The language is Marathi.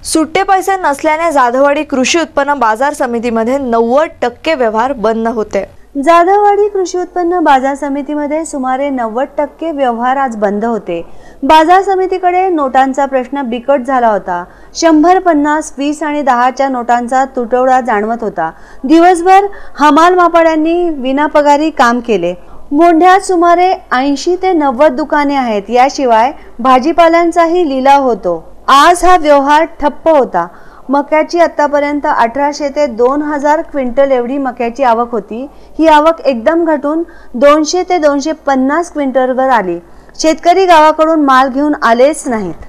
सुट्टे पैसे नसल्याने जाधववाडी कृषी उत्पन्न बाजार समितीमध्ये 90% व्यवहार बंद होते। जाधववाडी कृषी उत्पन्न बाजार समितीमध्ये सुमारे 90% व्यवहार आज बंद होते। बाजार समितीकडे नोटांचा प्रश्न बिकट झाला होता। 100, 50, 20 आणि 10च्या नोटांचा तुटवडा जाणवत होता। दिवसभर हमाल मापाड्यांनी विनापगारी काम केले। मोंढ्यात सुमारे 80 ते 90 दुकाने आहेत। याशिवाय भाजीपाल्यांचाही लिलाव होतो। आज हा व्यवहार ठप्प होता। मक्याची आतापर्यंत 1800 ते 2000 क्विंटल एवढी मक्याची आवक होती। ही आवक एकदम घटून 200 ते 250 क्विंटलवर आली। शेतकरी गावाकडून माल घेऊन आलेच नाहीत।